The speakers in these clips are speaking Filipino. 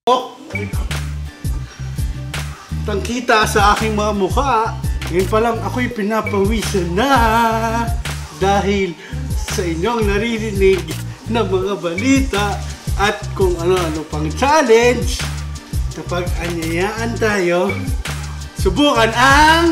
Tangkita sa aking mga mukha. Ngayon pa lang ako'y pinapawisan na dahil sa inyong naririnig na mga balita at kung ano-ano pang challenge. Kapag anyayaan tayo, subukan ang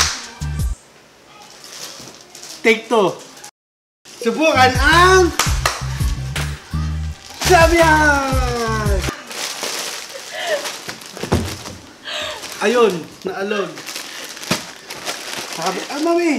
take 2. Subukan ang Sabihan! Ayun, naalog. Sabi, mami!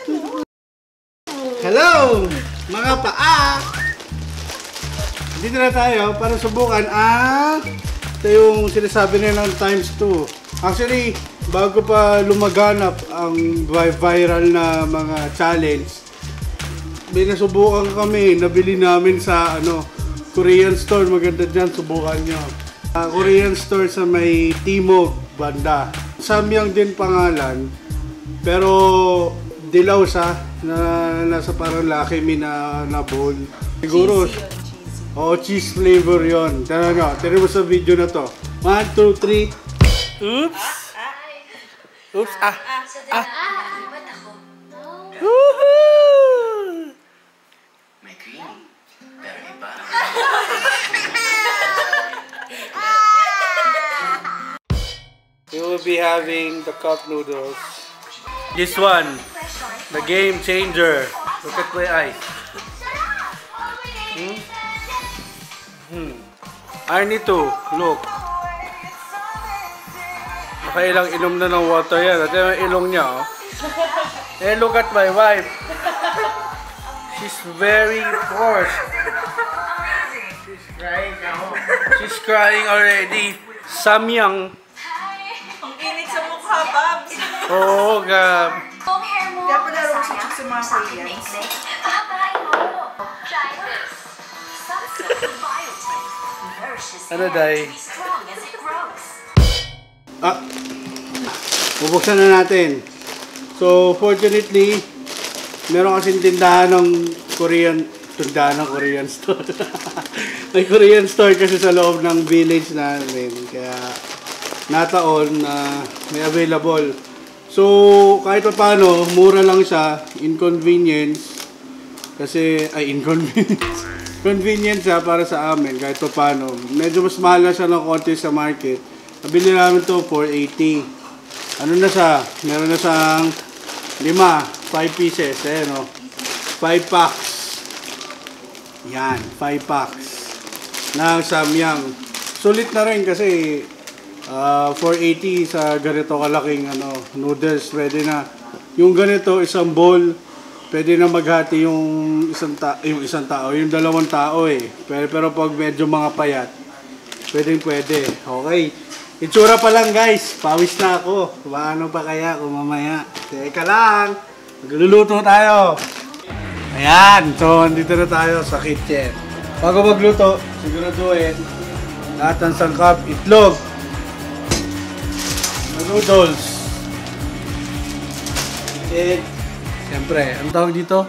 Hello! Mga paa! Dito na tayo para subukan ang ito yung sinasabi nilang times 2. Actually, bago pa lumaganap ang viral na mga challenge, may nasubukan kami, nabili namin sa Korean store. Maganda dyan, subukan nyo. Korean store sa may Timog banda. Samyang din pangalan, pero dilaw siya na nasa parang Lucky Me na bowl. Siguro, cheese flavor yon. Tara nyo, tira mo sa video na to. 1, 2, 3. Oops! Oops! Woohoo! May cream. Pero iba. We will be having the cup noodles. This one, the game changer. Look at my eyes. I need to look. Nakailang inom na ng water yan. At yung ilong niya, oh. And look at my wife. She's very forced. She's crying now. She's crying already. Samyang. Ang init sa mukha, Babs. Oo, Gab. Kaya pala rin sa mga Koreans. Ano, Day? Bubuksan na natin. So, fortunately, meron kasing tindahan ng Korean store. May Korean store kasi sa loob ng village namin. Kaya, nataon na may available. So, kahit pa paano, mura lang siya. Inconvenience. Kasi, inconvenience. Convenient siya para sa amin, kahit pa paano. Medyo mas mahal na siya ng konti sa market. Nabili namin to 480. Ano na siya? Meron na siyang 5 pieces. Ayan o. 5 packs. Yan, 5 packs. Na samyang. Sulit na rin kasi 480 sa ganito kalaking noodles. Pwede na. Yung ganito, isang bowl. Pwede na maghati yung yung dalawang tao eh. Pero pag medyo mga payat, pwede. Okay. Itsura pa lang guys. Pawis na ako. Paano pa kaya kung mamaya? Teka lang. Magluluto tayo. Ayan. So, andito na tayo sa kitchen. Bago magluto, siguraduhin lahat ng sangkap, itlog, noodles, and siyempre, anong tawag dito?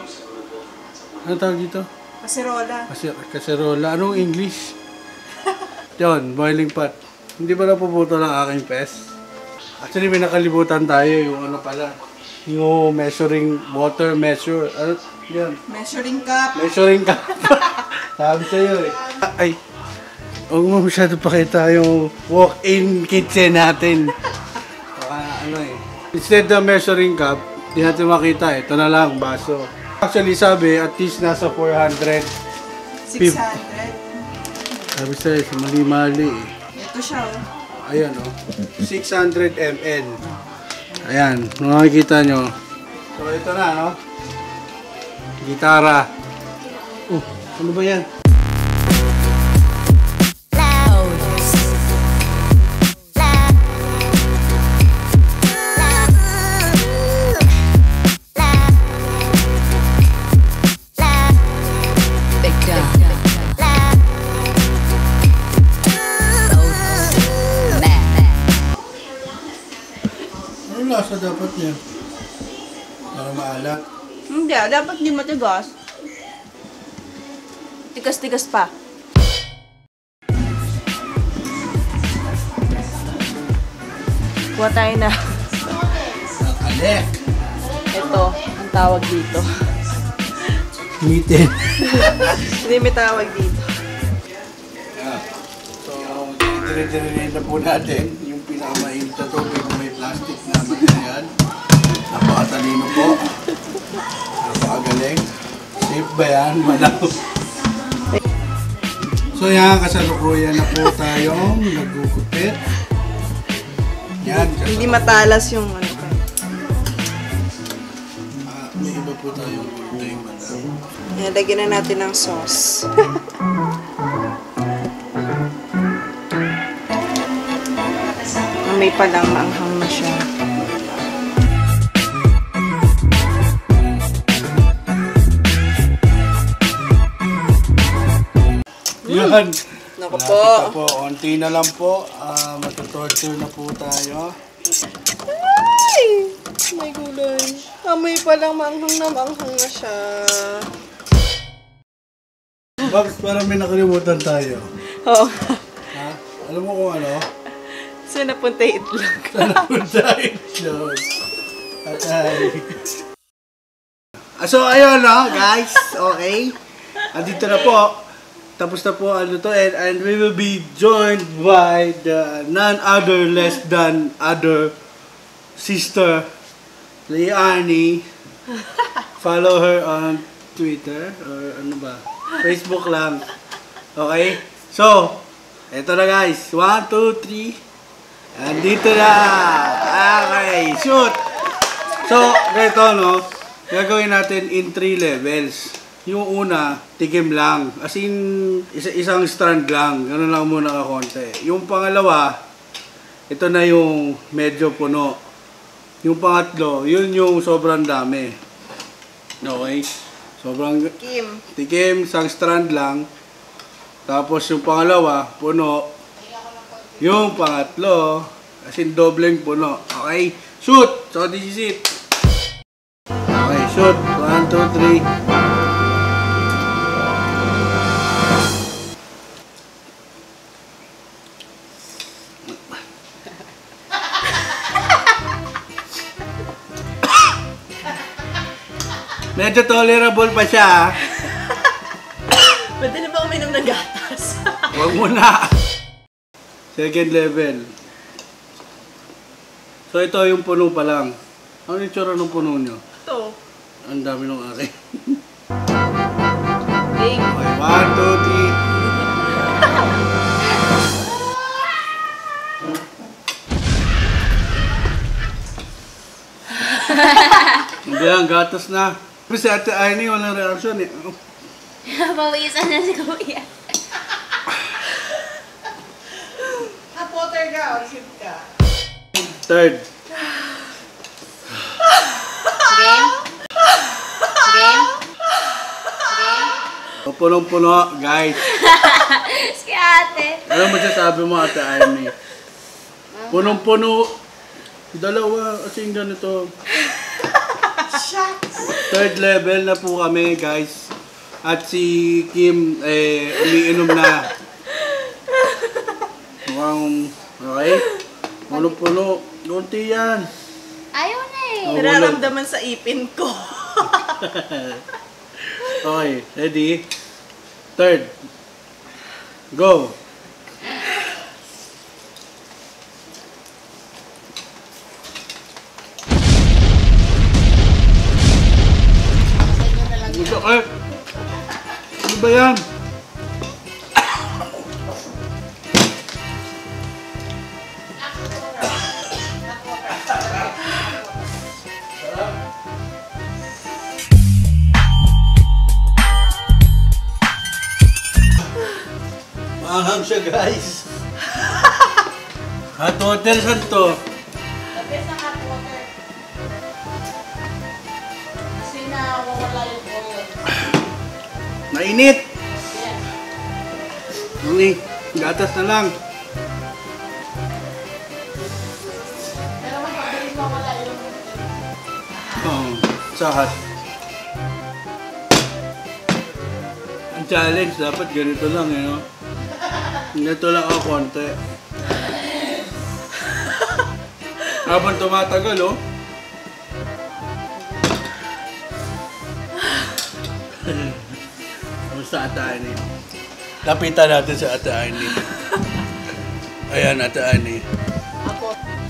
Kaserola. Kaserola. Anong English? Yun, boiling pot. Hindi pa napuputo ng aking pes. Actually, may nakalibutan tayo yung yung water measure. Ano? Yan. Measuring cup. Sabi sa'yo eh. Ay, huwag mo masyado pakita yung walk-in kitchen natin. Instead of measuring cup, di natin makita ito na lang, baso. Actually sabi, at least nasa 400. 600. Sabi sa'yo, mali-mali eh. Ito siya oh. Ayan oh. 600 ml. Ayan, makikita nyo. So ito na no. Gitara. Ano ba yan? Lasa dapat niya. Para maalat. Hindi, dapat hindi matigas. Tigas-tigas pa. Kuha tayo na. Alek. Ito, ang tawag dito. Meeting. Hindi may tawag dito. So, dire-dire na po natin yung pinakamainit na tubig na may plastic na material. Napakatalino po. Napakagaling. Safe ba yan? Malaw. So yan, kasalukuyan na po tayong nagugupit. Yan. Hindi matalas yung ano ka. May iba po tayong gulay, madam. Lagyan na natin ng sauce. May palang maanghang na siya. Yan. Naku Malapit po. na po. Konti na lang po. Matutorture na po tayo. Ay! May gulay. Amoy palang maanghang na siya. Babs, parang may nakalimutan tayo. Oo. Ha? Alam mo kung ano? Saan napunta yung itlog? Sana po tayo. Atay. So, ayun no, guys. Okay. Andito na po. Tapos na po ano to. And we will be joined by the none other less than other sister, Leanne. Follow her on Twitter or ano ba? Facebook lang. Okay? So, eto na guys. 1, 2, 3. Andito na. Okay, shoot. So, ganito no. Gagawin natin in 3 levels. Yung una, tikim lang. As in, isang strand lang. Ganun lang muna ka konti. Yung pangalawa, ito na yung medyo puno. Yung pangatlo, yun yung sobrang dami. Okay? Sobrang Kim. tikim, isang strand lang. Tapos yung pangalawa, puno. Yung pangatlo, as in dobleng puno. Okay? Shoot! So this is it. Okay, shoot. 1, 2, 3. Medyo tolerable pa siya. Pwede na ba uminom ng gatas? Huwag mo na. Second level. So ito yung puno pa lang. Ano yung tsura ng puno nyo? Ito. Ang dami ng akin. Big. Okay, 1, 2, 3. Hindi lang, gatas na. Kasi Ate Aini, walang reaction eh. Pawisan na si Kuya. Potter ka, shoot ka. Third. Game? Game? Game? O, punong-puno, guys. Si ate. Ano masasabi mo, Ate Aini? Punong-puno. Dalawa, kasi yung ganito. Third level na po kami, guys. At si Kim, umiinom na. Mukhang, okay? Puno-puno. Kunti yan. Ayaw na eh. Oh, Nararamdaman sa ipin ko. Okay, ready? Third. Go. Ano ba yan? Maanghang siya, guys. Hot water, saan to? Lapis ng hot water. Kasi nawawala yung oil. Mainit. Yes. Hindi, gatas na lang. Pero mas mabilis mawala yung Oo, sa hot. Ang challenge, dapat ganito lang, eh, no? Ganito lang ako konti. Habang tumatagal, oh. Kamusta Ate Ani? Lapitan natin sa Ate Ani. Ayan, Ate Ani. Ako.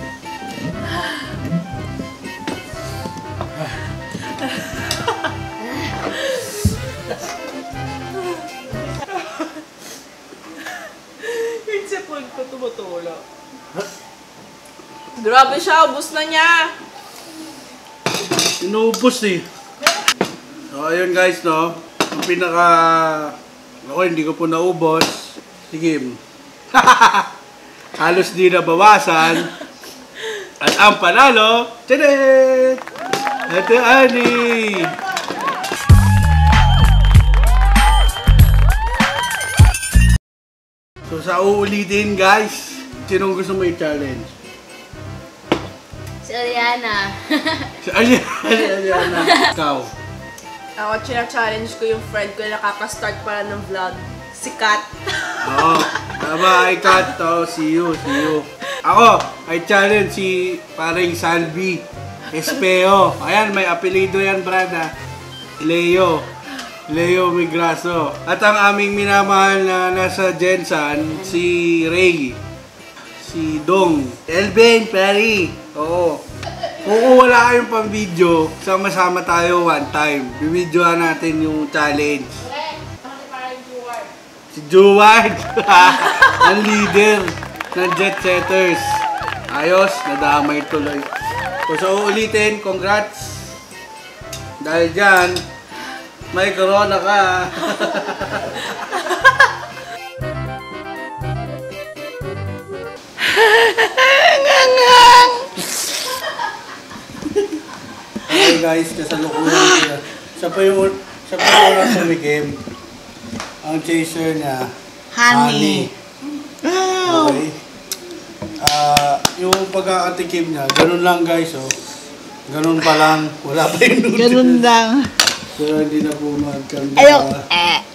Yung sipon ko tumutulog. Grabe siya, ubus na niya. Inuubos eh. So, ayun guys, no. Ang pinaka... Ako, hindi ko po naubos. Sige. Halos di nabawasan. At ang panalo, tadaan! Ate Ani! So, sa uulitin guys, sinong gusto mo i-challenge? Si Ariana. Si Ariana. Ikaw. Ako, challenge ko yung friend ko na nakaka-start pala ng vlog. Si Kat. Oo. Tama, I cut. Oh, see you. Ako, I challenge si paring Salvi Espeo. Ayan, may apelido yan, brada. Leo Migraso. At ang aming minamahal na nasa Jensan, si Ray. Si Dong. Elvin, Perry. Oo. Kung wala kayong pang video, sama-sama tayo one time. Bibidyohan natin yung challenge. Si Juward. Ang leader ng Jet Setters. Ayos, nadamay tuloy. So uulitin, congrats. Dahil dyan, may corona ka. Okay guys, kasalukuyan ko. Siya pa yung orang sumikim. Ang chaser niya, honey. Okay. Yung pagkakatikim niya, ganun lang guys, oh. Ganun pa lang, wala pa yung noodles. Ganun lang. Pero hindi na po magkanda. Ayok.